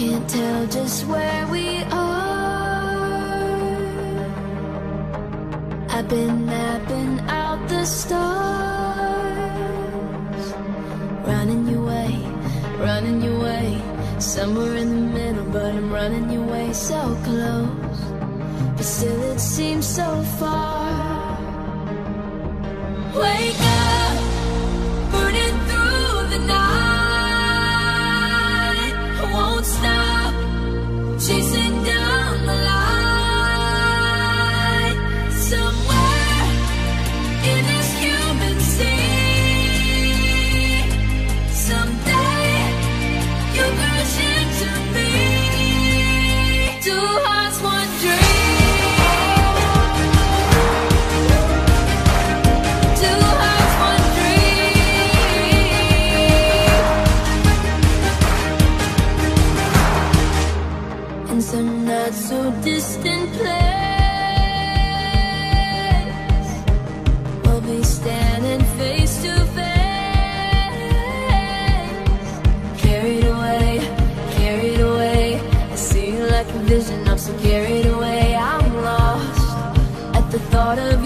can't tell just where we are. I've been mapping out the stars, running your way, somewhere in the middle, but I'm running your way so close, but still it seems so far. Wake up, burning through the night. I won't stop chasing down the light. Somewhere in this human sea, someday you'll crash into me. Two hearts, one dream. Two hearts, one dream. In some not so distant place, we'll be standing face to face. Carried away, I see you like a vision. I'm so carried away, I'm lost at the thought of